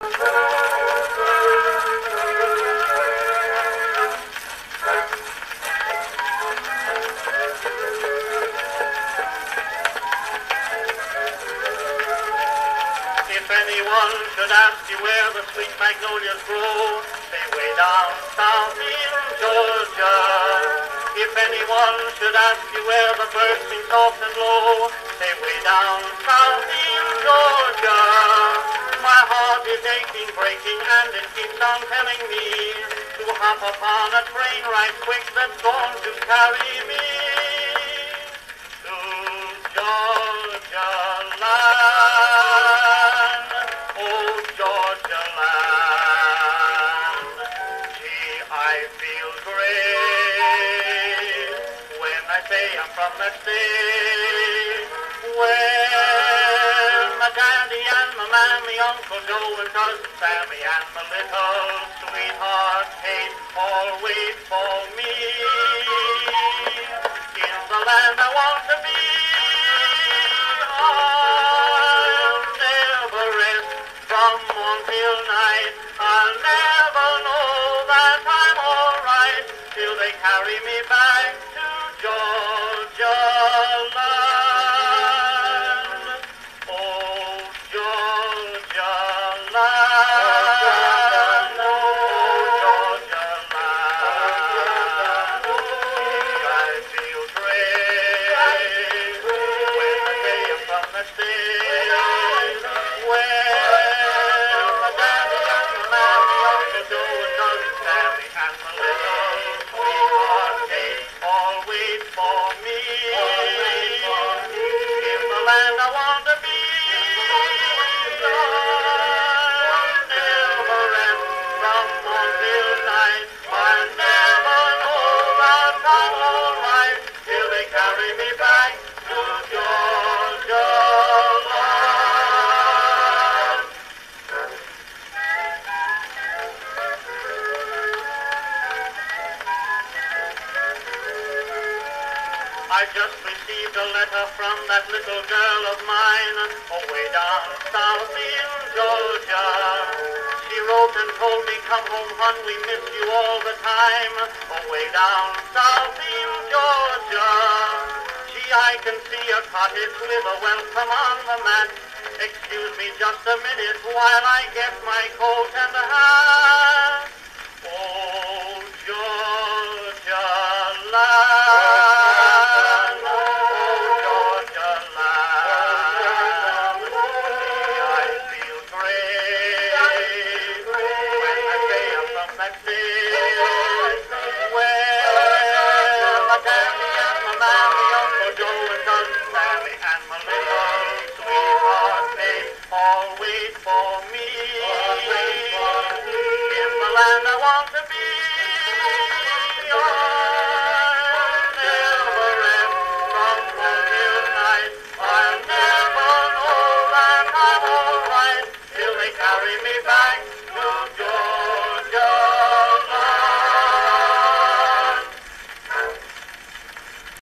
If anyone should ask you where the sweet magnolias grow, say way down south in Georgia. If anyone should ask you where the birds sing soft and low, say way down south in Georgia. My heart is aching, breaking, and it keeps on telling me to hop upon a train right quick that's going to carry me to Georgia land. Oh, Georgia land. Gee, I feel great when I say I'm from that state where my daddy and my mammy, Uncle Joe and Cousin Sammy and my little sweetheart Kate all wait for me in the land I want to be. I'll never rest from morn till night. I'll never know that I'm all right till they carry me back to Georgia land. Oh, Georgia land. Oh, Georgia land. I feel great when I say I'm from the state where my daddy and my mammy, Uncle Joe and Cousin Sammy and my little sweetheart Kate all wait for me in the land I want to be. I'll never rest from morn till night. I'll never know that I'm all right till they carry me back to Georgia land. I just received a letter from that little girl of mine, away down south in Georgia. She wrote and told me, come home, hon, we miss you all the time, away down south in Georgia. Gee, I can see a cottage with a welcome on the mat. Excuse me just a minute while I get my coat and hat.